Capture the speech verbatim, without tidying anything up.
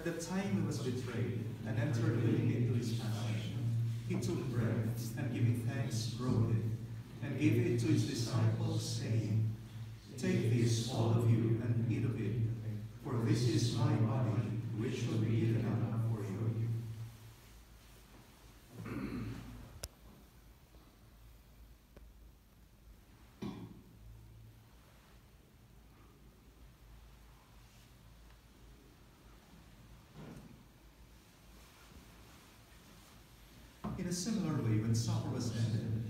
At the time he was betrayed and entered willingly into his passion, he took bread and giving thanks broke it and gave it to his disciples, saying, "Take this, all of you, and eat of it, for this is my body, which will be given up for you." In a similar way, when supper was ended,